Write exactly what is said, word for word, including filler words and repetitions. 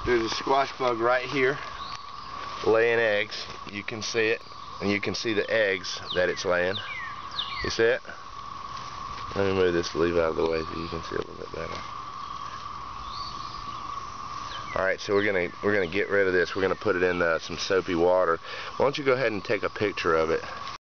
There's a squash bug right here laying eggs. You can see it, and you can see the eggs that it's laying. You see it? Let me move this leaf out of the way so you can see a little bit better. Alright, so we're gonna we're gonna get rid of this. We're gonna put it in uh, some soapy water. Why don't you go ahead and take a picture of it?